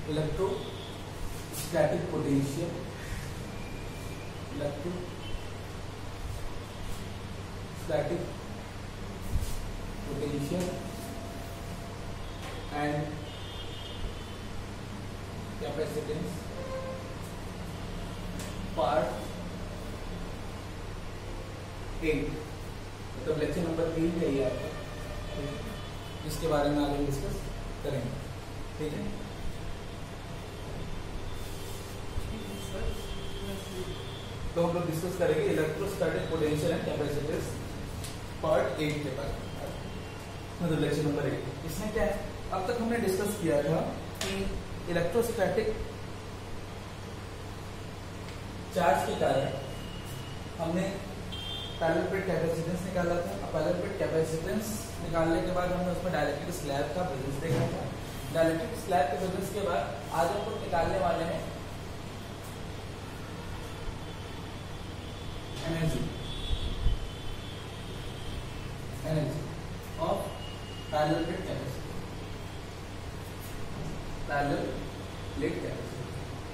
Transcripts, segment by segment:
electrostatic potential, electrostatic potential and capacitance part 8, मतलब lecture number 3 है ये आपका, जिसके बारे में आगे डिस्कस करेंगे। ठीक है, तो हम लोग डिस्कस करेंगे electrostatic potential and capacitance part 8 के बारे में, मतलब लेक्चर नंबर 8। इसमें क्या है, अब तक हमने डिस्कस किया था कि इलेक्ट्रोस्टैटिक चार्ज के कारण हमने पैरेलल प्लेट कैपेसिटेंस निकाला था। पैरेलल प्लेट कैपेसिटेंस निकालने के बाद हमने उसमें डाइलेक्ट्रिक स्लैब का प्रेजेंस देखा था। डाइलेक्ट्रिक स्लैब के प्रेजेंस के बाद आज हम लोग निकालने वाले हैं energy of parallel plate capacitor, parallel plate capacitor.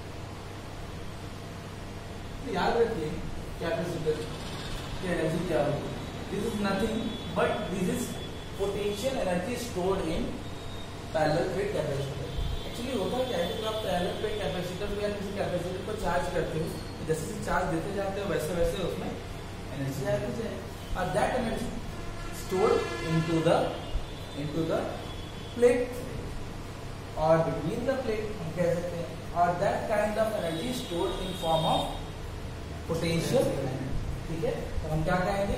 याद रखिए कैपेसिटर की एनर्जी क्या होगी, this is nothing but this is potential energy stored in parallel plate capacitor. Actually होता क्या है कि आप पैरेलल प्लेट कैपेसिटर या किसी कैपेसिटर को चार्ज करते हो, जैसे जैसे चार्ज देते जाते हो वैसे वैसे उसमें एनर्जी आती जाएगी, और that energy stored into the plate और बिटवीन द प्लेट हम कह सकते हैं, और that kind of energy stored in form of potential. ठीक है, तो हम क्या कहेंगे,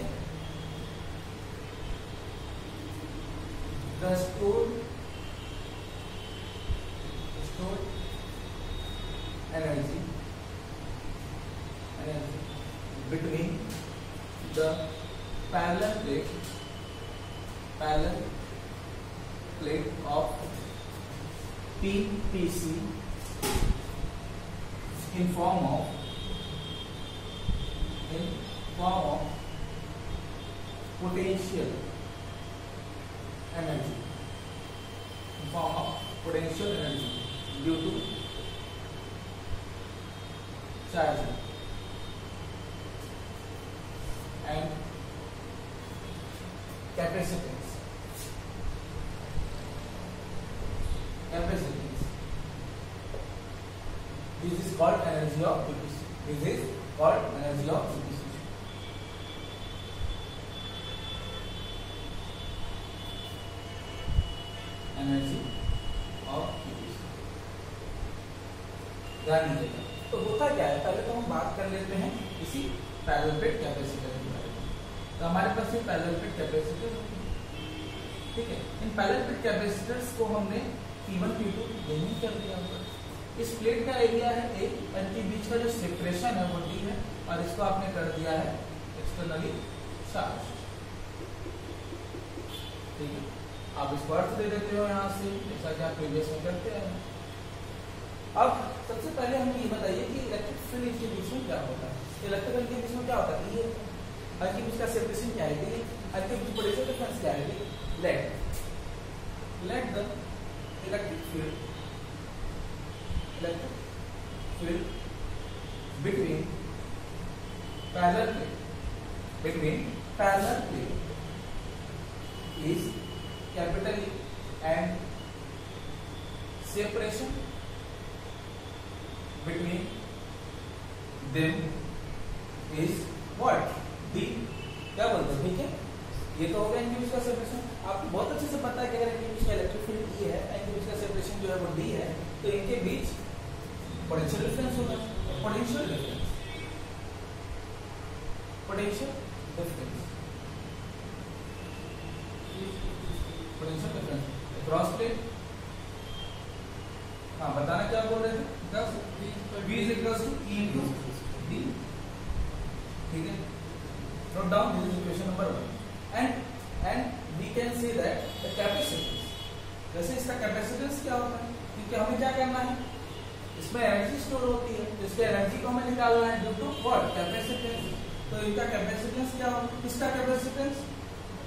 the stored energy between the parallel plate of PPC in form of potential energy, due to charging and capacitance. This is called energy of PPC. ध्यान दीजिएगा। तो होता क्या है, पहले तो हम बात कर लेते हैं इसी पैरेलल प्लेट कैपेसिटर के बारे में। तो हमारे पास ये पैरेलल प्लेट कैपेसिटर, ठीक है, इन पैरेलल प्लेट कैपेसिटर्स को हमने P1 P2 यही कर दिया होगा। इस प्लेट का एरिया है A, इनके बीच का जो सेपरेशन है वो D है, और इसको आपने कर दिया है एक्सटर्नली चार्ज। ठीक है, आप इसको अर्थ दे देते हो यहाँ से, जैसा कि आप प्रीवियस में करते हैं। अब सबसे पहले हमें ये बताइए कि इलेक्ट्रिक फील्ड के बीच में क्या होता है। इलेक्ट्रिकल के बीच में क्या होता है, ये हर के बीच का सेपरेशन क्या है, हर के बीच पोटेंशियल डिफरेंस क्या है। Let the electric field between parallel plate is capital E, and separation between them is what, D। क्या बोलते हैं, ठीक है, ये तो हो गया इनके बीच का सेपरेशन। आपको बहुत अच्छे से पता है कि अगर इनके बीच का इलेक्ट्रिक फील्ड E है, इनके बीच का सेपरेशन जो है वो D है, तो इनके बीच पोटेंशियल डिफरेंस होगा। Potential difference cross plate. हाँ, बताना क्या बोल रहे थे, V is equals to E into D। ठीक है, note down, this is equation number 1, and we can say that the capacitance, वैसे इसका कैपेसिटेंस क्या होता है, क्योंकि हमें क्या करना है, इसमें एनर्जी स्टोर होती है, तो इसके एनर्जी को हमें निकालना है ड्यू टू व्हाट, कैपेसिटेंस। तो इनका कैपेसिटेंस क्या होगा, किसका कैपेसिटेंस,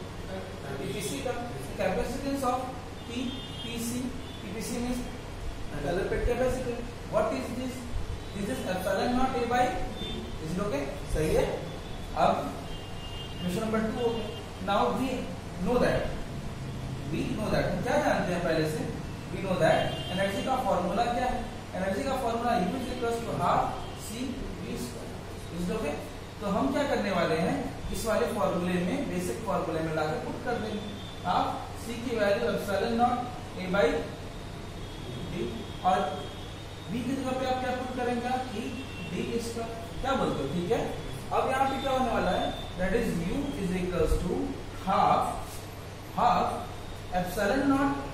पीपीसी का। Capacitance of PPC means parallel plate capacitor. What is this? This is epsilon naught A by T. Is it okay? सही है. अब क्वेश्चन नंबर 2 हो गया. नाउ वी नो दैट हम क्या जानते हैं पहले से? वी नो दैट एनर्जी का फॉर्मूला क्या है? एनर्जी का formula U is equal to half C V square. Is it okay? तो हम क्या करने वाले हैं, इस वाले फॉर्मूले में, बेसिक फॉर्मूले में लाकर पुट कर देंगे. आप C की value epsilon naught A by D और V की जगह पे आप क्या पुट करेंगे? E D square. क्या बोलते हो? ठीक है. अब यहाँ पे क्या होने वाला है? That is U is equal to half epsilon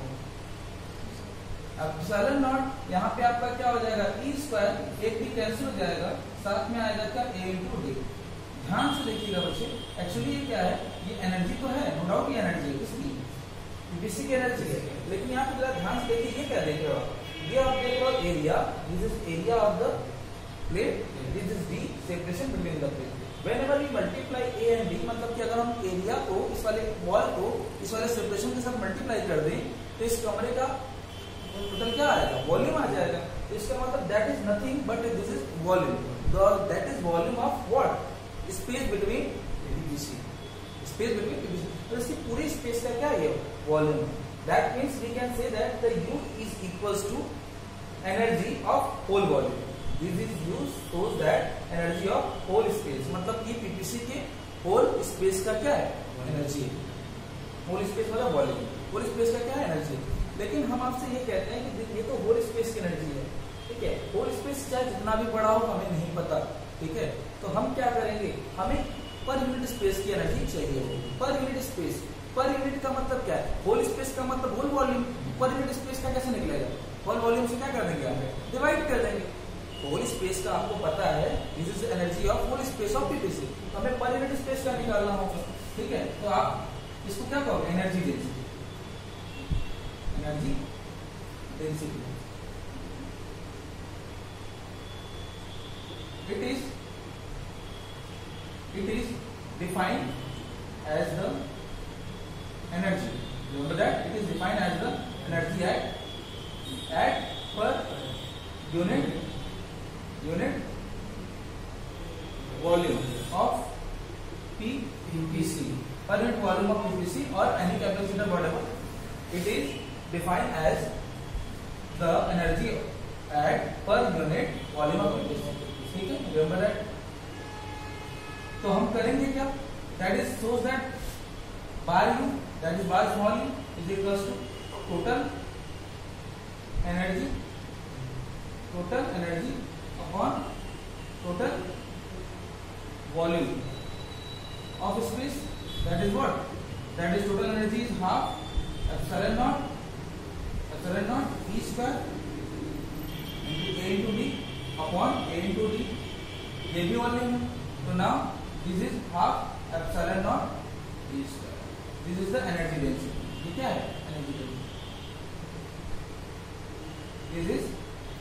naught यहाँ पे आपका क्या हो जाएगा? E square. एक भी कैंसिल हो जाएगा, साथ में आएगा क्या? A into D. ध्यान से देखिएगा बच्चे, एक्चुअली ये क्या है? ये एनर्जी तो है, नो डाउट ये एनर्जी है. किसकी? पीवीसी की एनर्जी है. लेकिन यहाँ पे जरा ध्यान से देखिए, ये क्या देख रहे हो आप? ये आप देख रहे हो area. This is area of the plate. This is D separation between the plate. Whenever we multiply A and D, मतलब कि अगर हम एरिया को, इस वाले वॉल को इस वाले सेपरेशन के साथ मल्टीप्लाई कर दें तो इस कमरे का टोटल क्या आएगा? वॉल्यूम आ जाएगा. तो इसका मतलब that is nothing but this is volume. That is volume of what? Space between PVC. Space between PVC. तो इसकी पूरी स्पेस का क्या है? Volume. That means we can say that the U is equals to energy of whole volume. This is used shows that energy of whole space. मतलब कि PPC के whole space का क्या है? एनर्जी. होल स्पेस मतलब volume. Whole space का क्या है? एनर्जी. लेकिन हम आपसे ये कहते हैं कि ये तो होल स्पेस की एनर्जी है. ठीक है. होल स्पेस चाहे जितना भी बड़ा हो हमें नहीं पता. ठीक है. तो हम क्या करेंगे? हमें पर यूनिट स्पेस की एनर्जी चाहिए. पर यूनिट स्पेस. पर यूनिट का मतलब क्या है? होल स्पेस का मतलब whole volume. Per unit space का कैसे निकलेगा? होल वॉल्यूम से क्या कर देंगे? आप डिवाइड कर देंगे. होल स्पेस का आपको पता है, this is energy of whole space of PPC. तो हमें पर यूनिट स्पेस का निकालना होगा. ठीक है. तो आप इसको क्या कहोगे? Energy density. Energy density. it is defined as the energy. Remember that it is defined as the energy at per unit volume of PVC, per unit volume of PVC or any capacitor whatever. It is defined as the energy at per unit volume of PVC. ठीक है, remember that. तो हम करेंगे क्या? That is shows that bar u, that is bar small u is equals to total energy upon total volume of space. That is what? That is total energy is half epsilon naught E square into A into D upon A into D. ये भी volume है. तो now this is half epsilon naught E square. This is the energy density. ठीक है, energy density. This is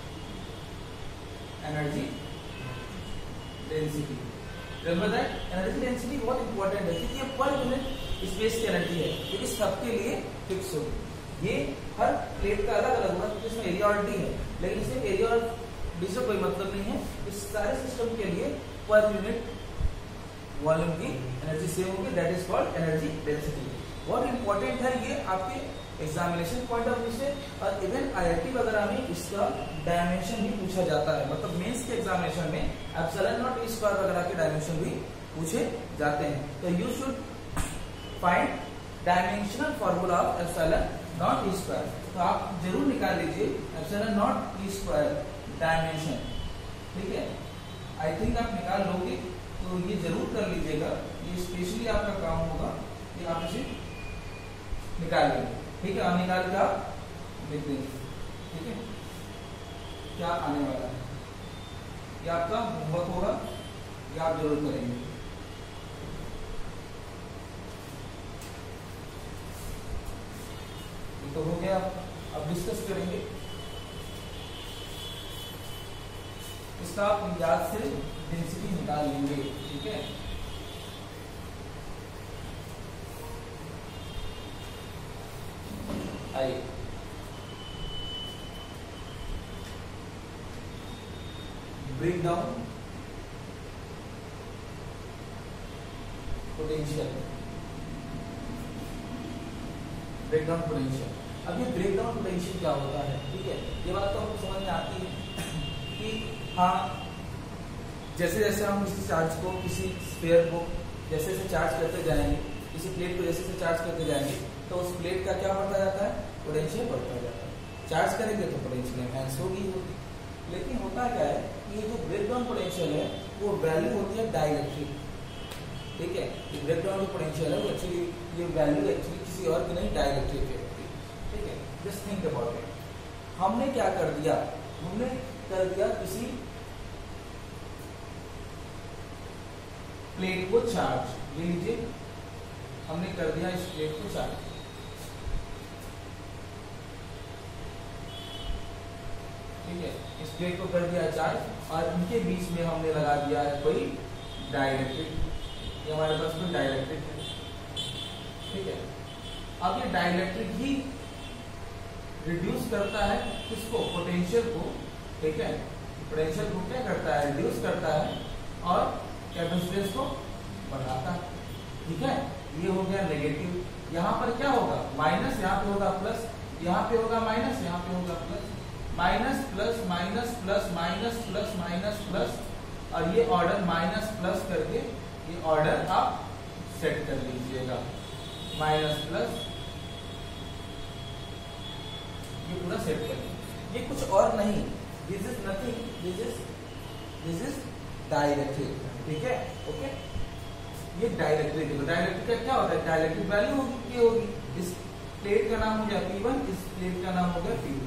energy density. Remember that energy density बहुत important है क्योंकि ये पर यूनिट स्पेस की एनर्जी है, क्योंकि सबके लिए फिक्स होगी. ये हर प्लेट का अलग अलग होगा क्योंकि इसमें एरिया और डी है, लेकिन इसमें एरिया और डी से कोई मतलब नहीं है. इस सारे सिस्टम के लिए पर यूनिट वॉल्यूम की एनर्जी सेम होगी. That is called energy density. बहुत इंपॉर्टेंट है ये आपके एग्जामिनेशन पॉइंट ऑफ व्यू से, और इवन आईआईटी वगैरह में इसका डायमेंशन भी पूछा जाता है. मतलब मेंस के एग्जामिनेशन में एप्सिलॉन नॉट ई स्क्वायर वगैरह के डायमेंशन भी पूछे जाते हैं. तो you should find dimensional formula of epsilon naught E square. तो आप जरूर निकाल लीजिए epsilon naught E square dimension. ठीक है, आई थिंक आप निकाल लोगे, तो ये जरूर कर लीजिएगा. ये स्पेशली आपका काम होगा कि आप इसे निकाल लेंगे. ठीक है, आप निकाल के आप लिख देंगे. ठीक है, क्या आने वाला है ये आपका होमवर्क होगा, ये आप जरूर करेंगे. ये तो हो गया, अब डिस्कस करेंगे इसका. आप याद से डेंसिटी निकाल लेंगे. ठीक है, आइए break down potential, break down potential. अब ये ब्रेक डाउन पोटेंशियल क्या होता है, ठीक है, ये बात तो हमको समझ में आती है कि हाँ, जैसे जैसे हम किसी चार्ज को, किसी स्फीयर को जैसे जैसे चार्ज करते जाएंगे, किसी प्लेट को जैसे जैसे चार्ज करते जाएंगे, तो उस प्लेट का क्या बढ़ता जाता है, पोटेंशियल बढ़ता जाता है। चार्ज करेंगे तो पोटेंशियल एनहांस होगी। लेकिन होता क्या है, ये जो ब्रेक डाउन पोटेंशियल है वो वैल्यू होती है डाइलेक्ट्रिक, ठीक है। ये ब्रेक डाउन जो पोटेंशियल है वो एक्चुअली, ये वैल्यू एक्चुअली किसी और की नहीं, डाइलेक्ट्रिक है, ठीक है। Just think about it. हमने क्या कर दिया, हमने कर दिया किसी प्लेट को चार्ज, ले लीजिए, हमने कर दिया इस प्लेट को चार्ज, ठीक है, इस प्लेट को कर दिया चार्ज और इनके बीच में हमने लगा दिया है कोई डाइलेक्ट्रिक, ये हमारे पास कोई डाइलेक्ट्रिक है, ठीक है। अब ये डाइलेक्ट्रिक ही रिड्यूस करता है किसको, पोटेंशियल को, ठीक है, पोटेंशियल को क्या करता है, रिड्यूस करता है और कैपेसिटेंस को बढ़ाता है, ठीक है। ये हो गया नेगेटिव, यहाँ पर क्या होगा, माइनस, यहाँ पे होगा प्लस, यहाँ पे होगा माइनस, यहाँ पे होगा plus, minus plus minus plus minus plus minus plus, और ये ऑर्डर माइनस प्लस करके ये ऑर्डर आप सेट कर लीजिएगा, माइनस प्लस, ये पूरा सेट कर लीजिए। ये कुछ और नहीं, this is nothing, this is dielectric, ठीक है, ओके। ये डाइलेक्ट्रिक है, डाइलेक्ट्रिक का क्या होता है, डाइलेक्ट्रिक वैल्यू होगी, इस प्लेट का नाम हो गया P1, इस प्लेट का नाम हो गया P2,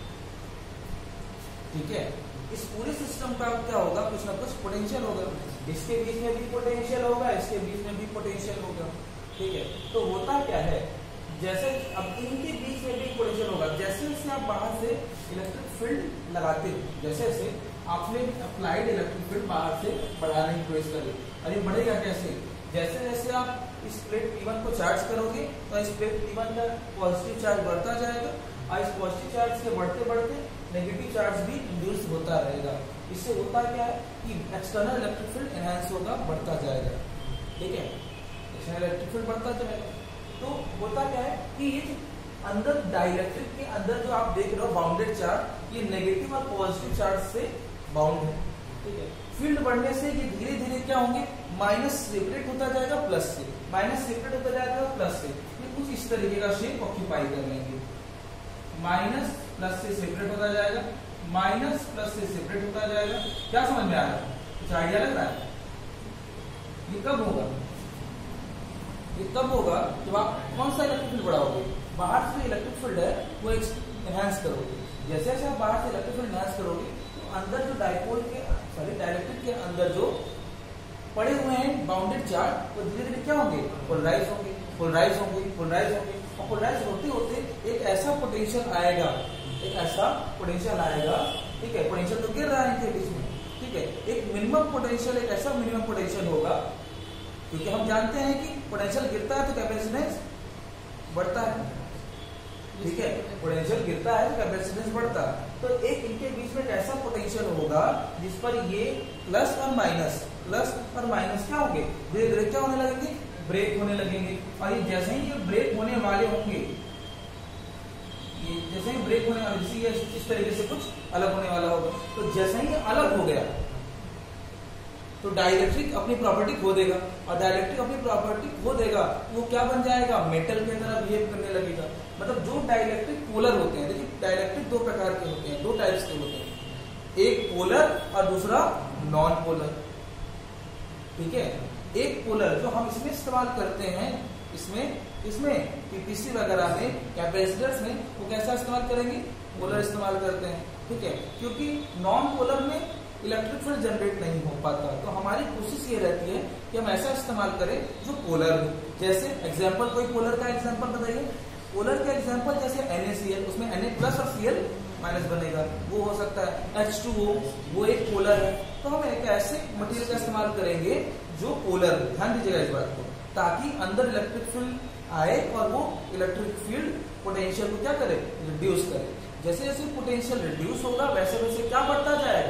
ठीक है। इस पूरे सिस्टम का क्या होगा, कुछ ना कुछ पोटेंशियल होगा, इसके बीच में भी पोटेंशियल होगा, इसके बीच में भी पोटेंशियल होगा, ठीक है। तो होता क्या है, जैसे अब इनके बीच में भी पोटेंशियल होगा, जैसे जैसे आप बाहर से इलेक्ट्रिक फील्ड लगाते हो, जैसे जैसे आपने अप्लाइड इलेक्ट्रिक फील्ड बाहर से बढ़ाने की कोशिश करी, और ये बढ़ेगा कैसे, जैसे जैसे आप इस प्लेट P1 को चार्ज करोगे तो इस प्लेट P1 का पॉजिटिव चार्ज बढ़ता जाएगा, और इस पॉजिटिव चार्ज के बढ़ते बढ़ते नेगेटिव चार्ज भी इंड्यूस होता रहेगा। इससे होता क्या है कि एक्सटर्नल इलेक्ट्रिक फील्ड एनहांस होगा, बढ़ता जाएगा, ठीक है, एक्सटर्नल इलेक्ट्रिक फील्ड बढ़ता जाएगा। तो होता क्या है कि ये अंदर डाइलेक्ट्रिक के अंदर जो आप देख रहे हो बाउंडेड चार्ज, ये नेगेटिव और पॉजिटिव चार्ज से बाउंड है, ठीक है। फील्ड बढ़ने से ये धीरे धीरे क्या होंगे, माइनस सेपरेट होता जाएगा प्लस से, माइनस सेपरेट होता जाएगा प्लस से, ये कुछ इस तरीके का शेप ऑक्यूपाई कर लेंगे, माइनस प्लस से सेपरेट होता जाएगा, माइनस प्लस से सेपरेट होता जाएगा। क्या समझ में आ रहा है, कुछ आइडिया लग रहा है, ये कब होगा, ये तब होगा जब आप कौन सा इलेक्ट्रिक फील्ड बढ़ाओगे, बाहर से इलेक्ट्रिक फील्ड है वो एनहांस करोगे, जैसे जैसे आप बाहर से इलेक्ट्रिक फील्ड एनहांस करोगे तो अंदर जो डाइलेक्ट्रिक के अंदर जो पड़े हुए हैं बाउंडेड चार्ज, वो धीरे धीरे क्या होंगे, पोलराइज होंगे, पोलराइज होंगे, पोलराइज होंगे, और पोलराइज होते होते एक ऐसा पोटेंशियल आएगा, एक ऐसा पोटेंशियल आएगा, ठीक है, पोटेंशियल तो गिर रहा है इनके बीच में, ठीक है, एक मिनिमम पोटेंशियल, एक ऐसा मिनिमम पोटेंशियल होगा, क्योंकि हम जानते हैं कि पोटेंशियल गिरता है तो कैपेसिटेंस बढ़ता है, ठीक है, पोटेंशियल गिरता है तो कैपेसिटेंस बढ़ता है। तो एक इनके बीच में ऐसा पोटेंशियल होगा जिस पर ये प्लस और माइनस क्या होंगे, धीरे धीरे क्या होने लगेंगे, ब्रेक होने लगेंगे, और ये जैसे ही ये ब्रेक होने वाले होंगे, ये जैसे ही ब्रेक होने वाले, जैसे ये इस तरीके से कुछ अलग होने वाला होगा, तो जैसे ही ये अलग हो गया तो डाइलेक्ट्रिक अपनी प्रॉपर्टी खो देगा, और डाइलेक्ट्रिक अपनी प्रॉपर्टी खो देगा वो क्या बन जाएगा, मेटल की तरह बिहेव करने लगेगा। मतलब जो डाइलेक्ट्रिक पोलर होते हैं, देखिए डाइलेक्ट्रिक दो प्रकार के होते हैं, दो टाइप्स के होते हैं, एक पोलर और दूसरा नॉन पोलर, ठीक है। एक पोलर जो हम इसमें इस्तेमाल करते हैं, इसमें पीपीसी वगैरह में, कैपेसिटर्स में, वो कैसा इस्तेमाल करेंगे, पोलर इस्तेमाल करते हैं, ठीक है, क्योंकि नॉन पोलर में इलेक्ट्रिक फील्ड जनरेट नहीं हो पाता। तो हमारी कोशिश ये रहती है कि हम ऐसा इस्तेमाल करें जो पोलर हो। जैसे एग्जांपल, कोई पोलर का एग्जांपल बताइए, पोलर का एग्जांपल जैसे NaCl, उसमें Na+ और Cl- बनेगा, वो हो सकता है H2O, वो एक पोलर है। तो हम एक ऐसे मटेरियल का इस्तेमाल करेंगे जो पोलर, ध्यान दीजिएगा इस बात को, ताकि अंदर इलेक्ट्रिक फील्ड आए और वो इलेक्ट्रिक फील्ड पोटेंशियल को क्या करे, रिड्यूस करे। जैसे जैसे पोटेंशियल रिड्यूस होगा वैसे वैसे क्या बढ़ता जाएगा,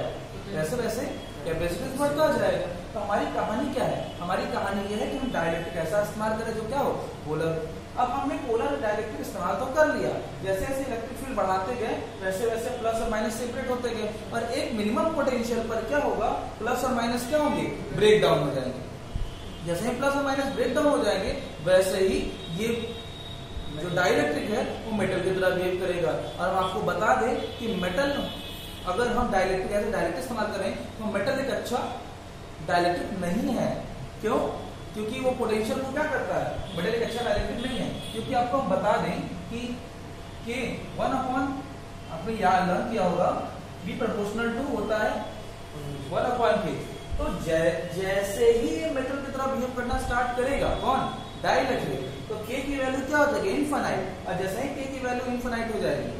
वैसे वैसे कैपेसिटेंस बढ़ता जाएगा। तो हमारी कहानी क्या है? हमारी कहानी ये है कि हम डाइलेक्ट्रिक ऐसा इस्तेमाल करें जो क्या हो, पोलर। अब हमने पोलर डाइलेक्ट्रिक इस्तेमाल तो कर लिया, जैसे जैसे इलेक्ट्रिक फील्ड बढ़ाते गए वैसे वैसे प्लस और माइनस सेपरेट होते गए, और एक मिनिमम पोटेंशियल पर क्या होगा, प्लस और माइनस क्या होंगे, ब्रेक डाउन हो जाएंगे। जैसे ही प्लस और माइनस ब्रेक डाउन हो जाएंगे वैसे ही ये जो डाइलेक्ट्रिक है वो मेटल की तरह बिहेव करेगा। और हम आपको बता दें कि मेटल, अगर हम डाइलेक्ट्रिक ऐसे डाइलेक्ट्रिक इस्तेमाल करें तो मेटल एक अच्छा डाइलेक्ट्रिक नहीं है। क्यों? क्योंकि वो पोटेंशियल को क्या करता है, मेटल एक अच्छा डाइलेक्ट्रिक नहीं है। क्योंकि आपको हम बता दें कि K 1/, आपने याद लर्न किया होगा, B प्रोपोर्शनल टू होता है 1/K। तो जैसे ही ये मेटल की तरह बिहेव करना स्टार्ट करेगा, कौन, डाइलेक्ट्रिक, तो K की वैल्यू क्या हो जाएगी, इनफाइनाइट। और जैसे ही K की वैल्यू इनफाइनाइट हो जाएगी,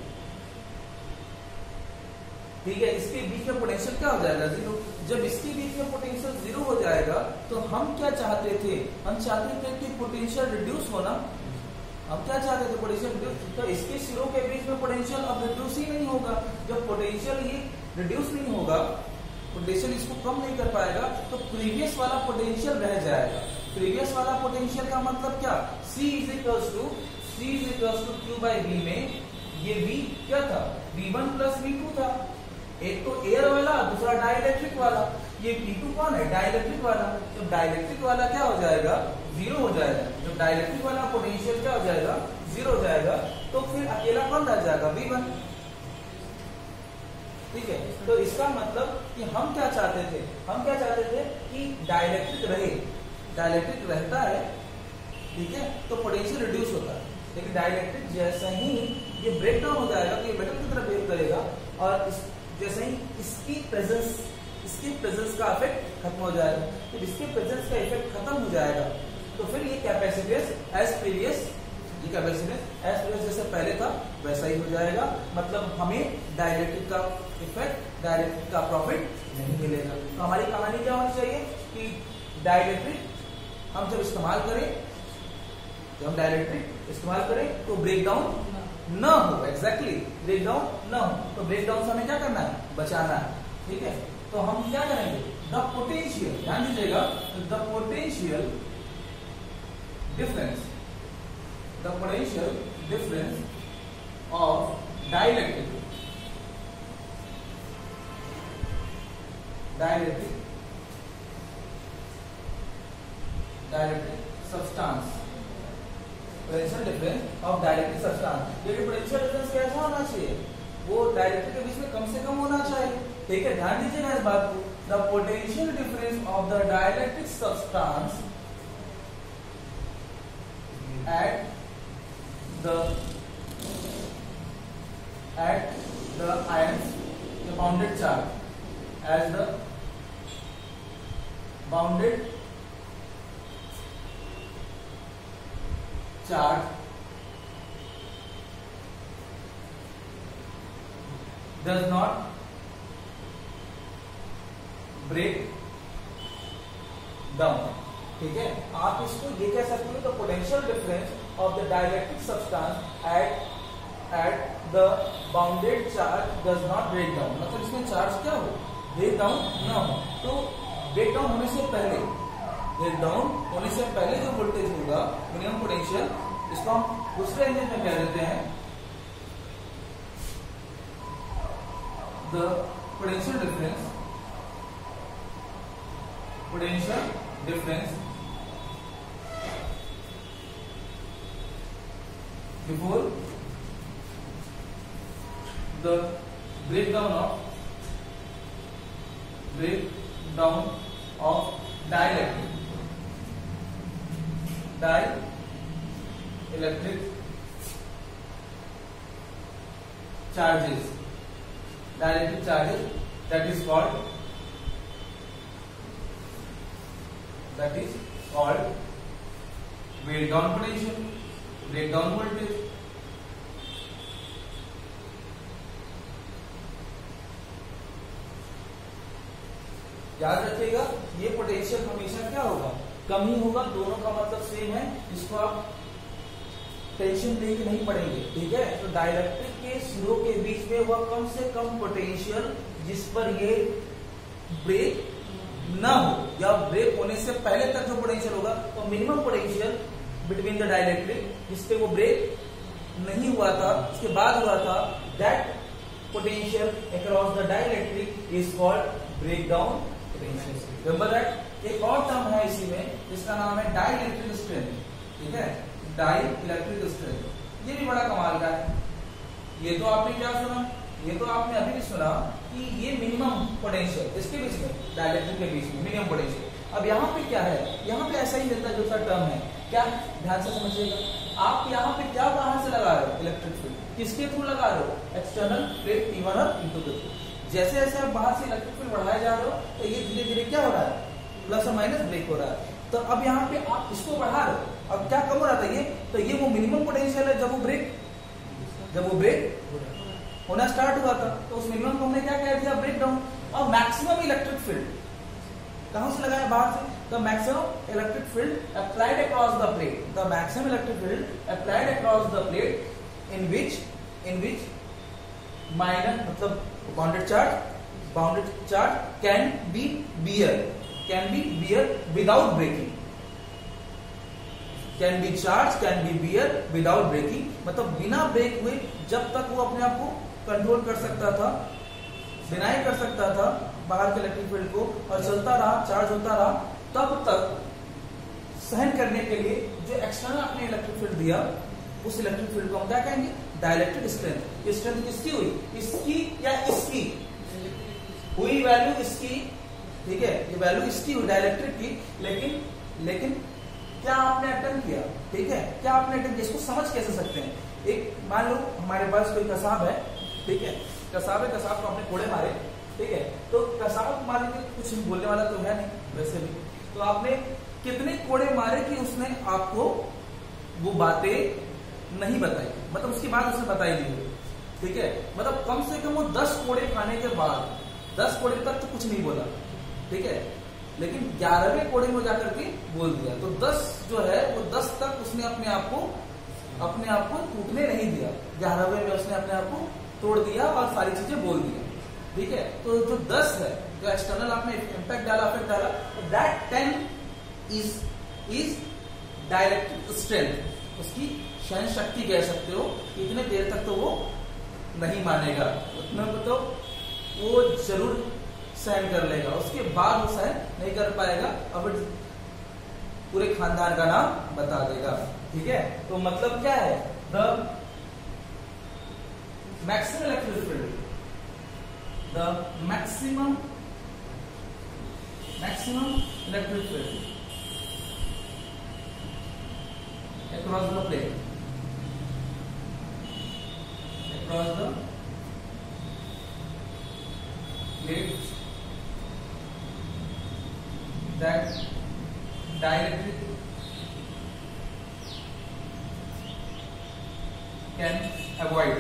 ठीक है, इसके बीच में पोटेंशियल क्या हो जाएगा, जीरो। जब इसके बीच में पोटेंशियल जीरो हो जाएगा तो हम क्या चाहते थे, हम चाहते थे कि पोटेंशियल रिड्यूस होना। हम क्या चाहते थे, पोटेंशियल रिड्यूस। तो इसके सिरों के बीच में पोटेंशियल अब रिड्यूस ही नहीं होगा। जब पोटेंशियल ये रिड्यूस नहीं होगा, पोटेंशियल इसको कम नहीं कर पाएगा, तो प्रीवियस वाला पोटेंशियल रह जाएगा। प्रीवियस वाला पोटेंशियल का मतलब क्या, C is equals to Q by V में ये V क्या था, V1 प्लस V2 था। एक तो एयर वाला, दूसरा डाइलेक्ट्रिक वाला। ये V2 कौन है, डाइलेक्ट्रिक वाला। जब डाइलेक्ट्रिक वाला क्या हो जाएगा, जीरो हो जाएगा। जब डाइलेक्ट्रिक वाला पोटेंशियल क्या हो जाएगा, जीरो हो जाएगा, तो फिर अकेला कौन रह जाएगा, V1। ठीक है, तो इसका मतलब कि हम क्या चाहते थे, हम क्या चाहते थे कि डाइलेक्ट्रिक रहे, डाइलेक्ट्रिक रहता है, ठीक है, तो पोटेंशियल रिड्यूस होता है। लेकिन डाइलेक्ट्रिक जैसे ही ये ब्रेक डाउन हो जाएगा तो ये मेटल की तरह बिहेव करेगा, और जैसे ही इसकी प्रेजेंस का इफेक्ट खत्म हो जाएगा। जब इसके प्रेजेंस का इफेक्ट खत्म हो जाएगा तो फिर ये कैपेसिटेंस एज प्रीवियस, ये कैपेसिटेंस एज प्रीवियस जैसे पहले था वैसा ही हो जाएगा। मतलब हमें डाइलेक्ट्रिक का इफेक्ट, डाइलेक्ट्रिक का प्रॉफिट नहीं मिलेगा। तो हमारी कहानी क्या होनी चाहिए कि डाइलेक्ट्रिक हम जब इस्तेमाल करें, जब हम डाइलेक्ट्रिक इस्तेमाल करें तो ब्रेक डाउन न हो, एग्जैक्टली ब्रेक डाउन न हो। तो ब्रेक डाउन से हमें क्या करना है, बचाना है। ठीक है, तो हम क्या करेंगे, द पोटेंशियल, ध्यान दीजिएगा, the potential difference of dielectric substance, potential difference of dielectric substance. ये पोटेंशियल डिफरेंस कैसा होना चाहिए, वो डाइलेक्ट्रिक के बीच में कम से कम होना चाहिए। ठीक है, ध्यान दीजिएगा इस बात को, the potential difference of the dielectric substance at the ions, the bounded charge, as the bounded charge does not break down। ठीक है, आप इसको ये कह सकते हो, the potential difference of the dielectric substance at the bounded charge does not break down. मतलब इसमें चार्ज क्या हो, ब्रेक डाउन ना हो। तो ब्रेक डाउन होने से पहले, ब्रेक डाउन होने से पहले जो वोल्टेज होगा, मिनिमम पोटेंशियल, इसको हम दूसरे इंजन में कह देते हैं the potential difference before the breakdown of dielectric charges, that is called breakdown potential, breakdown voltage। याद रखिएगा, ये पोटेंशियल हमेशा क्या होगा, कम ही होगा। दोनों का मतलब सेम है, इसको आप टेंशन लेके नहीं पड़ेंगे। ठीक है, तो डाइलेक्ट्रिक के सिरों के बीच में वह कम से कम पोटेंशियल जिस पर ये ब्रेक ना हो या ब्रेक होने से पहले तक जो पोटेंशियल होगा तो minimum potential between the dielectric जिसपे वो ब्रेक नहीं हुआ था उसके बाद हुआ था, that potential across the dielectric is called breakdown potential. Remember that. एक और टर्म है इसी में जिसका नाम है डाइलेक्ट्रिक स्ट्रेंथ। ठीक है, डाइलेक्ट्रिक स्ट्रेंथ। ये भी बड़ा कमाल का है। ये तो आपने क्या सुना, ये तो आपने अभी भी सुना कि ये मिनिमम पोटेंशियल इसके बीच में, डाइलेक्ट्रिक के बीच में मिनिमम पोटेंशियल। अब यहाँ पे क्या है, यहाँ पे ऐसा ही मिलता जुलता टर्म है। क्या, ध्यान से समझिएगा। आप यहाँ पे क्या बाहर से लगा रहे हो, इलेक्ट्रिक फील्ड किसके थ्रू लगा रहे हो, एक्सटर्नल प्लेट P1 और P2 के थ्रू। जैसे जैसे आप बाहर से इलेक्ट्रिक फील्ड बढ़ाए जा रहे हो तो ये धीरे धीरे क्या हो रहा है, प्लस और माइनस ब्रेक हो रहा है। तो अब यहाँ पे आप इसको बढ़ा रहे हो, अब क्या कम हो रहा था ये, तो ये वो मिनिमम पोटेंशियल है जब वो ब्रेक होना स्टार्ट हुआ था, तो उस मिनिमम को हमने क्या कह दिया, ब्रेक डाउन। और मैक्सिमम इलेक्ट्रिक फील्ड कहां से लगाया, बाहर से। The maximum electric field applied across the plate, the maximum electric field applied across the plate in which minus मतलब bounded charge can be bear without breaking, can be charge can be bear without breaking, मतलब बिना break हुए जब तक वो अपने आप को कंट्रोल कर सकता था, डिनाई कर सकता था बाहर के इलेक्ट्रिक फील्ड को, और चलता रहा, चार्ज होता रहा, तब तक सहन करने के लिए जो एक्सटर्नल आपने इलेक्ट्रिक फील्ड दिया, उस इलेक्ट्रिक फील्ड को हम क्या कहेंगे, डाइलेक्ट्रिक स्ट्रेंथ। ये स्ट्रेंथ किसकी हुई, इसकी या इसकी हुई, वैल्यू इसकी। ठीक है, ये वैल्यू इसकी हुई डाइलेक्ट्रिक की, लेकिन क्या आपने अटेम्प्ट किया। ठीक है, क्या आपने अटेम्प्ट किया, इसको समझ कैसे सकते हैं। एक मान लो हमारे पास कोई कसाब है, ठीक है, कसाब को आपने कोड़े मारे, ठीक है, तो कसाब मान लीजिए कुछ बोलने वाला तो है नहीं वैसे भी, तो आपने कितने कोड़े मारे कि उसने आपको वो बातें नहीं बताई, मतलब उसकी बात उसने बताई नहीं। ठीक है, मतलब कम से कम वो 10 कोड़े खाने के बाद 10 कोड़े तक तो कुछ नहीं बोला। ठीक है, लेकिन 11वें कोड़े में जाकर के बोल दिया, तो 10 जो है वो 10 तक उसने अपने आप को टूटने नहीं दिया। 11वें में उसने अपने आप को तोड़ दिया और सारी चीजें बोल दी। ठीक है, तो जो 10 है, जो एक्सटर्नल आपने इम्पैक्ट डाला, इफेक्ट डाला, दैट 10 इज डाइलेक्ट्रिक स्ट्रेंथ। उसकी सहन शक्ति कह सकते हो, इतने देर तक तो वो नहीं मानेगा, उतने तो वो जरूर सहन कर लेगा, उसके बाद वो सहन नहीं कर पाएगा और फिर पूरे खानदान का नाम बता देगा। ठीक है, तो मतलब क्या है, the maximum electric field, the maximum electric field across the plate, across the plate, that dielectric can avoid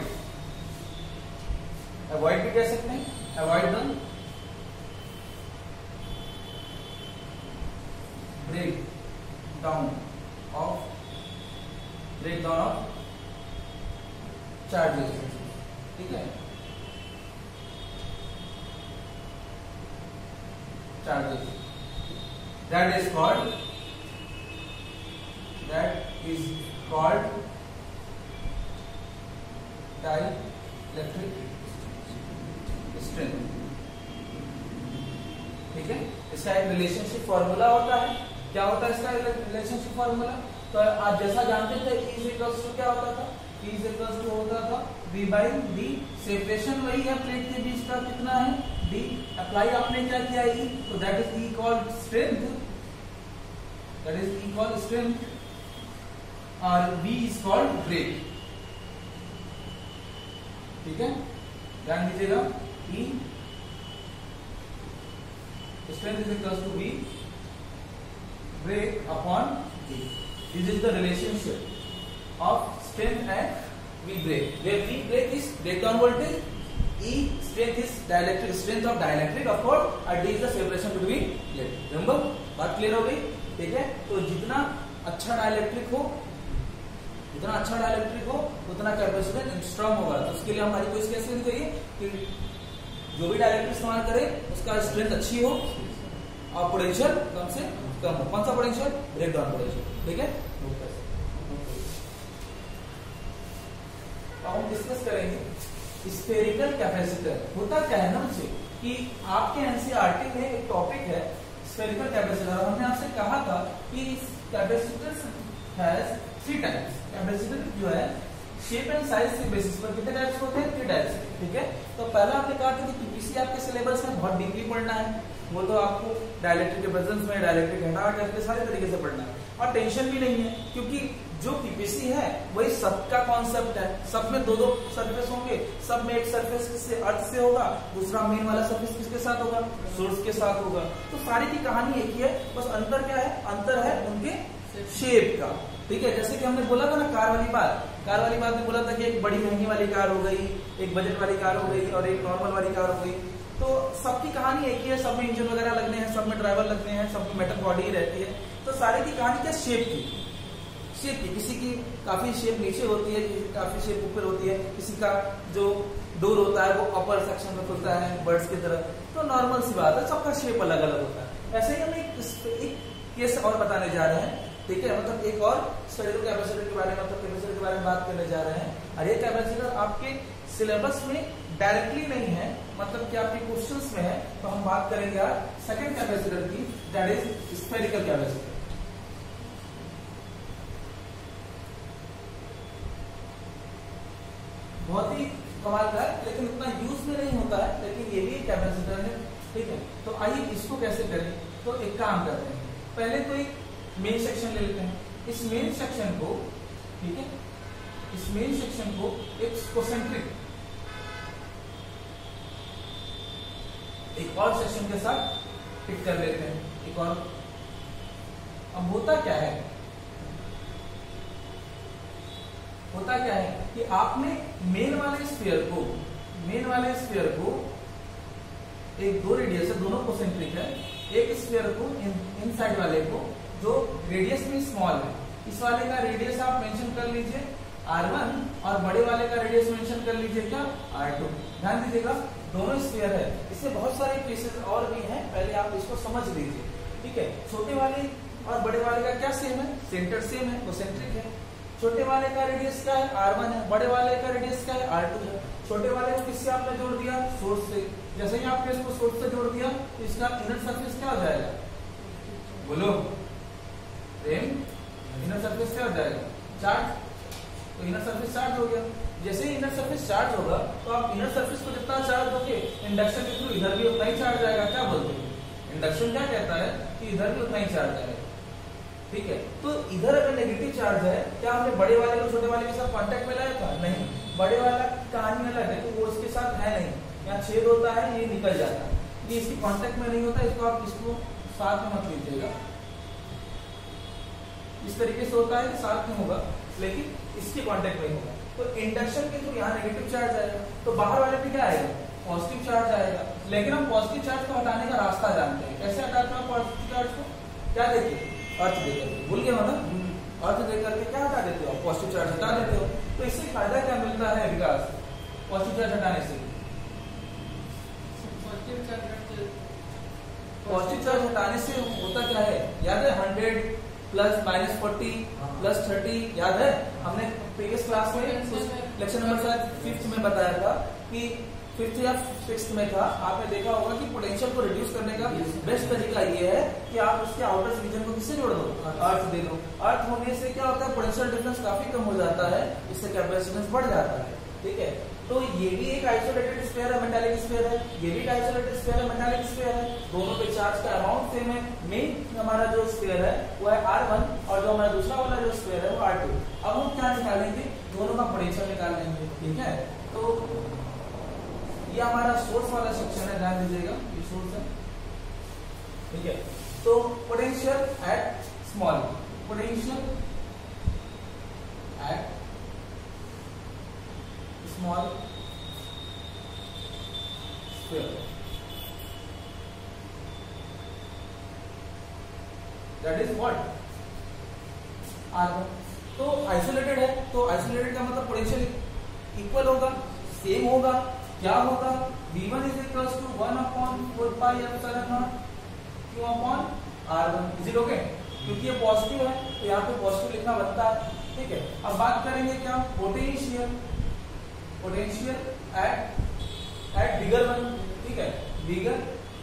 भी कह सकते हैं, avoid the breakdown of charges। ठीक है, charges, that is called dielectric strength। ठीक है, इसका एक रिलेशनशिप फॉर्मूला होता है। क्या होता है इसका रिलेशनशिप फॉर्मूला, तो आप जैसा जानते थे E क्या होता था, E होता था V by D, सेपरेशन वही है प्लेट के बीच का कितना है D, अप्लाई आपने क्या किया E, तो that is E called strength, और V इज कॉल्ड ब्रेक। ठीक है, ध्यान दीजिएगा, E strength is equals to V break upon D. This is the relationship of strength and V break, where V break is breakdown voltage, E strength is dielectric strength of dielectric, of course, and D is the separation between plate। Remember, बात clear हो गई। ठीक है, तो जितना अच्छा dielectric हो उतना कैपेसिटेंस स्ट्रांग होगा। तो उसके लिए हमारी कोशिश कैसे होनी चाहिए कि जो भी डायरेक्टर इस्तेमाल करे उसका स्ट्रेंथ अच्छी हो और पोटेंशियल कम से कम हो। कौन सा पोटेंशियल? Break down potential. ठीक है, हम डिस्कस करेंगे स्फेरिकल कैपेसिटर। होता क्या है ना मुझे कि आपके एनसीईआरटी में एक टॉपिक है स्फेरिकल कैपेसिटर। हमने आपसे कहा था कि कैपेसिटर हैज 3 टाइप्स। कैपेसिटर जो है शेप एंड साइज के बेसिस पर कितने टाइप्स होते हैं? 3 टाइप्स। ठीक है, तो पहला आपने कहा था कि पीपीसी आपके सिलेबस में बहुत डीपली पढ़ना है, वो तो आपको डाइलेक्ट्रिक के प्रेजेंस में डाइलेक्ट्रिक हटा करके सारे तरीके से पढ़ना है और टेंशन भी नहीं है क्योंकि जो पीपीसी है वही सबका कॉन्सेप्ट है। सब में दो सरफेस होंगे, सब में एक सरफेस से अर्थ से होगा, दूसरा मेन वाला सरफेस किसके साथ होगा? सोर्स के साथ होगा। तो सारी की कहानी एक ही है, बस अंतर क्या है? अंतर है उनके शेप का। ठीक है, जैसे कि हमने बोला था ना कार वाली बात में बोला था कि एक बड़ी महंगी वाली कार हो गई, एक बजट वाली कार हो गई और एक नॉर्मल वाली कार हो गई। तो सबकी कहानी एक ही है, सब में इंजन वगैरह लगने हैं, सब में ड्राइवर लगने हैं, सब में मेटल बॉडी ही रहती है। तो सारे की कहानी क्या? शेप की। किसी की काफी शेप नीचे होती है, किसी की काफी शेप ऊपर होती है, किसी का जो डोर होता है वो अपर सेक्शन में खुलता है बर्ड्स की तरह। तो नॉर्मल सी बात है, सबका शेप अलग अलग होता है। ऐसे ही हम एक केस और बताने जा रहे हैं। ठीक है, मतलब एक और स्फेरिकल कैपेसिटर के बारे में, मतलब कैपेसिटर के बारे में बात करने जा रहे हैं। और ये कैपेसिटर आपके सिलेबस में डायरेक्टली नहीं है, मतलब कि आपके क्वेश्चंस में है। तो हम बात करेंगे आज सेकंड कैपेसिटर की, दैट इज स्फेरिकल कैपेसिटर। बहुत ही कमाल का है, लेकिन उतना यूज में नहीं होता है, लेकिन ये भी कैपेसिटर है। ठीक है, तो आइए इसको कैसे करें। तो एक काम करते हैं, पहले तो एक मेन सेक्शन ले लेते हैं। इस मेन सेक्शन को, ठीक है, इस मेन सेक्शन को एक कोसेंट्रिक एक और सेक्शन के साथ फिट कर लेते हैं। एक और, अब होता क्या है कि आपने मेन वाले स्फीयर को एक दो रेडियस है, दोनों कोसेंट्रिक है। एक स्फीयर को इन साइड वाले को जो रेडियस में स्मॉल है, इस वाले का रेडियस आप मेंशन कर लीजिए R1 और बड़े वाले का रेडियस मेंशन कर लीजिए क्या? R2। ध्यान दीजिएगा, दोनों स्फीयर है। इसमें बहुत सारे केसेस और भी हैं, पहले आप इसको समझ लीजिए। ठीक है, छोटे वाले और बड़े वाले का क्या सेम है? सेंटर सेम है, कोसेंट्रिक है। छोटे वाले का रेडियस क्या है? R1 है। बड़े वाले का रेडियस क्या है? R2 है। छोटे वाले को किससे आपने जोड़ दिया? सोर्स से। जैसे ही आपने इसको सोर्स से जोड़ दिया तो इसका इनर सरफेस क्या हो जाएगा? बोलो, इनर सरफेस क्या हो जाएगा? चार्ज। तो इनर सरफेस चार्ज हो गया। जैसे ही इनर सरफेस चार्ज होगा तो आप इनर सरफेस को जितना चार्ज दोगे इंडक्शन के थ्रू इधर भी उतना ही चार्ज आएगा। क्या बोलते हैं? इंडक्शन क्या कहता है कि इधर भी उतना ही चार्ज आएगा। ठीक है, तो इधर अगर नेगेटिव चार्ज है, क्या हमने बड़े वाले को छोटे वाले के साथ कांटेक्ट में लाया था? नहीं। बड़े वाला कहानी अलग है, तो वो इसके साथ है नहीं। यहाँ छेद होता है, ये निकल जाता है, ये इसकी कांटेक्ट में नहीं होता। इसको आप इसको साथ में मत लीजिएगा, इस तरीके से होता है कि साथ में होगा लेकिन इसके कांटेक्ट में होगा। तो इंडक्शन के थ्रू यहाँ नेगेटिव चार्ज आएगा, तो बाहर वाले पे क्या आएगा? पॉजिटिव चार्ज आएगा। लेकिन हम पॉजिटिव चार्ज को हटाने का रास्ता जानते हैं। कैसे हटाते हैं पॉजिटिव चार्ज को? क्या देखिए, अर्थ देकर, भूल गए हो ना? अर्थ देकर के क्या हटा देते हो? पॉजिटिव चार्ज हटा देते हो। तो इससे फायदा क्या मिलता है विकास? पॉजिटिव चार्ज हटाने से पॉजिटिव चार्ज हटाने से होता क्या है? याद है 100 प्लस -40 प्लस 30, याद है? हमने प्रीवियस क्लास में लेक्चर नंबर शायद 5th में बताया था कि 5th या 6th में था। आपने देखा होगा कि पोटेंशियल को रिड्यूस करने का बेस्ट तरीका ये है कि आप उसके आउटर रीजन को किससे जोड़ दो? अर्थ दे दो। अर्थ होने से क्या होता है? पोटेंशियल डिफरेंस काफी कम हो जाता है, इससे कैपेसिटेंस बढ़ जाता है। ठीक है, तो ये भी एक आइसोलेटेड स्फीयर है, मेटालिक स्फीयर है। ये भी एक आइसोलेटेड स्फीयर है, मेटालिक स्फीयर है। दोनों पे चार्ज का अमाउंट सेम है। मेन हमारा जो स्फीयर है वो है R1 और जो हमारा दूसरा वाला जो स्फीयर है वो R2। अब हम क्या निकालेंगे? दोनों का पोटेंशियल निकाल लेंगे। ठीक है, तो ये हमारा सोर्स वाला सेक्शन है, ध्यान दीजिएगा, ये सोर्स है। ठीक है, तो potential at small, potential at small sphere, that is what? R1। तो आइसोलेटेड है, तो आइसोलेटेड का मतलब पोटेंशियल इक्वल होगा, सेम होगा। क्या होगा, V1 is equals to 1/4 pi epsilon naught Q upon R1। Is it okay? क्योंकि ये पॉजिटिव है तो यहाँ पे पॉजिटिव लिखना बनता है, ठीक है। अब बात करेंगे क्या, पोटेंशियल एट बिगर वन, ठीक है, बिगर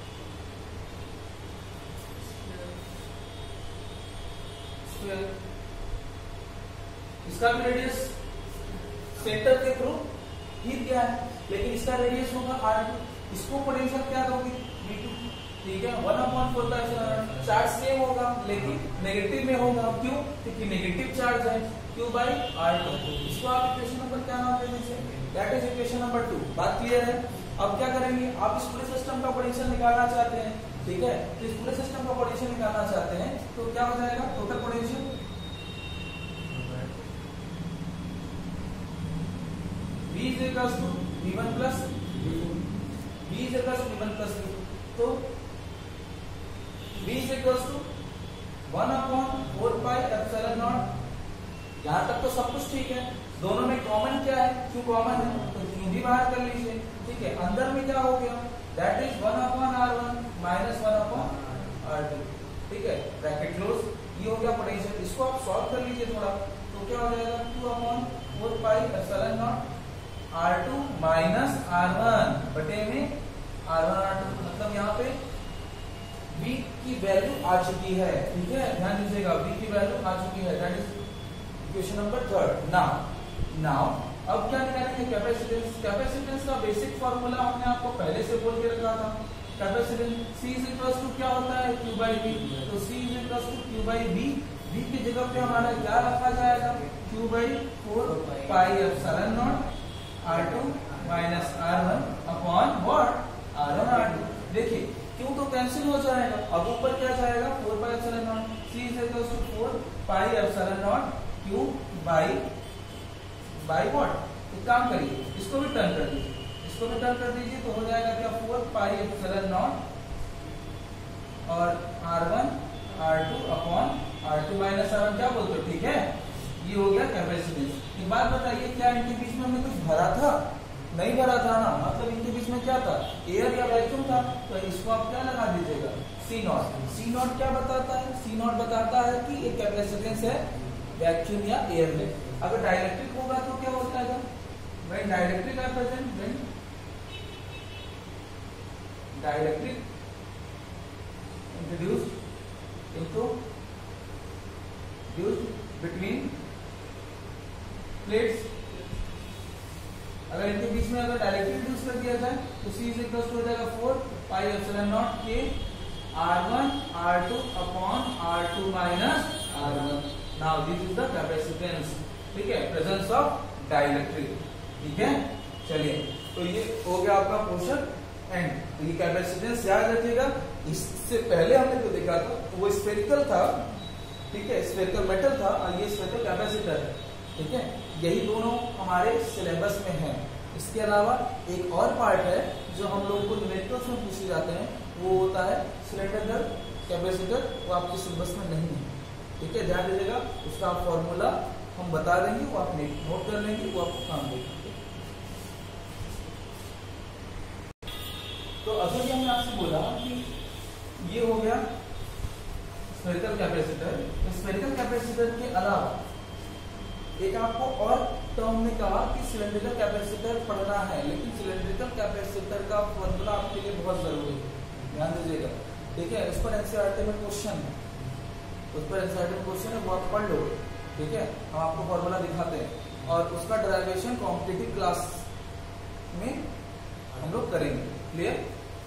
स्क्वायर, इसका भी रेडियस सेंटर के थ्रू ही दिया है, लेकिन इसका रेडियस होगा R2, इसको पोटेंशियल क्या दोगे, V2, ठीक है। 1/4 का चार्ज सेम होगा लेकिन नेगेटिव में होगा, क्यों, क्योंकि नेगेटिव चार्ज है, Q/R2। इसको आप इक्वेशन नंबर क्या नाम दे दीजिए, दैट इज इक्वेशन नंबर 2। बात क्लियर है? अब क्या करेंगे, आप इस पूरे सिस्टम का पोटेंशियल निकालना चाहते हैं, ठीक है, तो इस पूरे सिस्टम का पोटेंशियल निकालना चाहते हैं तो क्या हो जाएगा, total potential V is equals to V1 plus V2, V is equals to V1 plus V2, तो V is equals to 1/4 pi epsilon naught. यहाँ तक तो सब कुछ ठीक है, दोनों में कॉमन क्या है, Q कॉमन है तो Q भी बाहर कर लीजिए, ठीक है। अंदर में क्या हो गया, that is 1/R1 minus 1/R2, ठीक है, ब्रैकेट क्लोज। ये हो गया पोटेंशियल, इसको आप सॉल्व कर लीजिए थोड़ा, तो क्या हो जाएगा, Q/4 pi epsilon naught R2 minus R1 बटे में R1 R2, मतलब यहाँ पे V की वैल्यू आ चुकी है, ठीक है, ध्यान दीजिएगा, V की वैल्यू आ चुकी है, that is equation number 3। Now अब क्या निकालेंगे, कैपेसिटेंस का बेसिक फार्मूला हमने आपको पहले से बोल के रखा था, capacitance C is equals to क्या होता है, Q/V, तो C is equals to Q/V, V की जगह पे हमारा क्या रखा जाएगा, Q/4 pi epsilon naught R2 minus R1 upon what, R1 R2। देखिए क्यों तो कैंसिल हो जाएगा, अब ऊपर क्या जाएगा, 4 pi epsilon naught, C is equals to 4 pi epsilon naught Q by what. एक काम करिए, इसको भी टर्न कर दीजिए, इसको भी टर्न कर दीजिए, तो हो जाएगा क्या, 4 पाई एप्सिलॉन नॉट और R1 R2 upon R2 minus R1, क्या बोलते हो, ठीक है। ये हो गया कैपेसिटेंस। एक बात बताइए, क्या इनके बीच में हमने कुछ भरा था, नहीं भरा था ना, मतलब इनके बीच में क्या था, एयर या वैक्यूम था, तो इसको आप क्या लगा दीजिएगा, C0 क्या बताता है, C0 बताता है कि एक कैपेसिटेंस है वैक्यूम या एयर में। अगर डाइलेक्ट्रिक होगा तो क्या होता है, when dielectric are present, when dielectric introduced into between plates, अगर इनके बीच में अगर डायरेक्टली इंट्रोड्यूस कर दिया जाए तो C इज इक्वल टू हो जाएगा 4 पाई एप्सिलॉन नॉट के R1 R2 upon R2 minus R1। Now this is the capacitance, ठीक है, प्रेजेंस ऑफ डाइलेक्ट्रिक, ठीक है। चलिए, तो ये हो गया आपका पोर्शन एंड, तो ये कैपेसिटेंस याद रखिएगा। इससे पहले हमने जो देखा था वो स्फेरिकल था, ठीक है, स्फेरिकल मेटल था और ये स्फेरिकल कैपेसिटर है, ठीक है। यही दोनों हमारे सिलेबस में है। इसके अलावा एक और पार्ट है जो हम लोगों को न्यूमेरिकल्स में पूछे जाते हैं, वो होता है सिलेंडर कैपेसिटर, वो आपके सिलेबस में नहीं है, ठीक है, ध्यान दीजिएगा। उसका फॉर्मूला हम बता देंगे, वो आप नोट कर लेंगे, वो आपको काम देगा। तो अगर हमने आपसे बोला कि ये हो गया स्फेरिकल कैपेसिटर, तो स्फेरिकल कैपेसिटर के अलावा एक आपको और टर्म ने कहा कि सिलेंड्रिकल कैपेसिटर पढ़ना है, लेकिन सिलेंड्रिकल कैपेसिटर का फॉर्मूला आपके लिए बहुत जरूरी है, ध्यान दीजिएगा, ठीक है। उस पर एनसीईआरटी में क्वेश्चन है, वो आप पढ़ लो, ठीक है। हम आपको फॉर्मूला दिखाते हैं और उसका डेरिवेशन कॉम्पिटिटिव क्लास में हम लोग करेंगे, clear.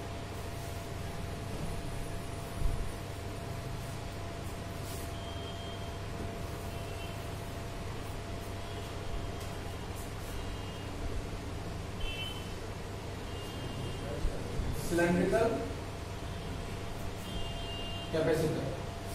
Cylindrical capacitor,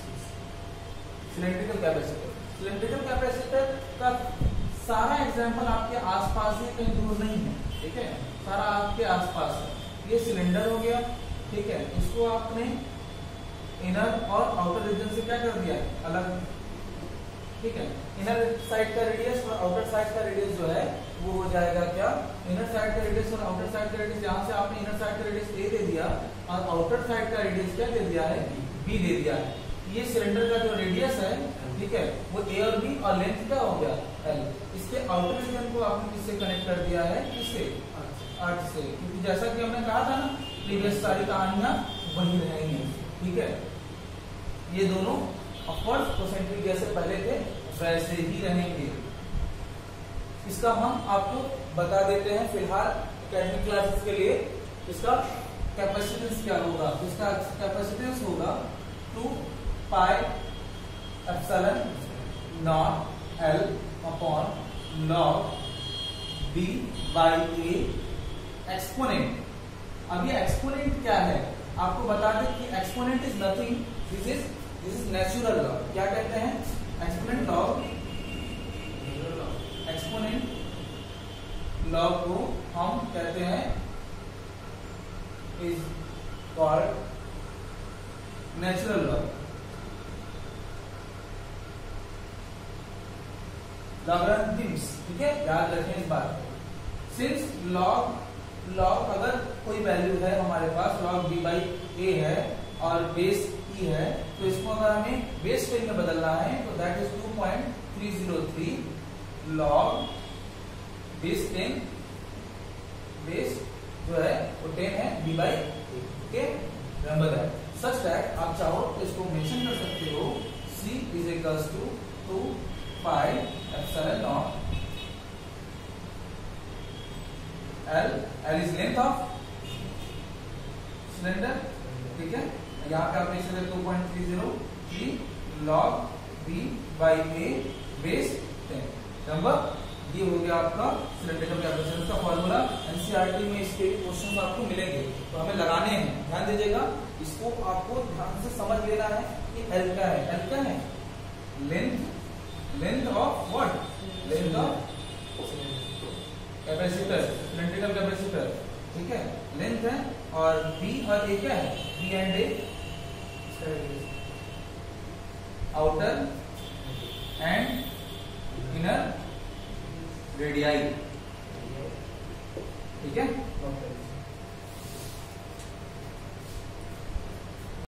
cylindrical capacitor का सारा एग्जांपल आपके आसपास ही, कहीं दूर नहीं है, ठीक है, सारा आपके आसपास है। ये सिलेंडर हो गया, ठीक है, इसको आपने इनर और आउटर रीजन से क्या कर दिया, अलग ठीक है। इनर साइड का रेडियस और आउटर साइड का रेडियस जो है वो हो जाएगा क्या, इनर साइड का रेडियस और आउटर साइड का रेडियस, जहां से आपने इनर साइड का रेडियस ए दे दिया और आउटर साइड का रेडियस क्या दे दिया है, बी दे दिया है। ये सिलेंडर का जो रेडियस है, ठीक है, वो ए और बी और लेंथ क्या हो गया, एल। इसके आउटर रीजन को आपने किससे कनेक्ट कर दिया है, किससे, अर्थ से, क्योंकि जैसा कि हमने कहा था ना प्रीवियस सारी कहानियां वही रहेंगी, ठीक है। ये दोनों ऑफकोर्स कोसेंट्रिक जैसे पहले थे वैसे ही रहेंगे। इसका हम आपको बता देते हैं फिलहाल एकेडमिक क्लासेस के लिए। इसका कैपेसिटेंस क्या होगा, इसका कैपेसिटेंस होगा 2 pi epsilon naught L upon log B by A exponent. अब ये एक्सपोनेंट क्या है, आपको बता दें कि exponent is nothing, this is natural log. क्या कहते हैं, एक्सपोनेंट लॉग, एक्सपोनेंट लॉग को हम कहते हैं is called natural log. Logarithms, ठीक है, याद रखें इस बात को। सिंस लॉग अगर कोई वैल्यू है हमारे पास, लॉग बी बाई ए है और बेस ई है, तो इसको अगर हमें बेस 10 में बदलना है तो that is 2.303 log base 10, base जो है वो 10 है B by A, okay, remember that. Such that आप चाहो तो इसको मेंशन कर सकते हो, C is equals to 2 pi epsilon naught L is length of cylinder, ठीक है। यहाँ पे आप देख सकते 2.303 log B by A base 10। Number ये हो गया आपका सिलेंड्रिकल कैपेसिटेंस का फॉर्मूला। एनसीईआरटी में इसके क्वेश्चंस आपको मिलेंगे तो हमें लगाने हैं, ध्यान दीजिएगा, इसको आपको ध्यान से समझ लेना है कि L क्या है, L क्या है, length of what, length of capacitor, cylindrical capacitor, ठीक है, लेंथ है, और B और A क्या है, B and A outer and inner radii, ठीक है।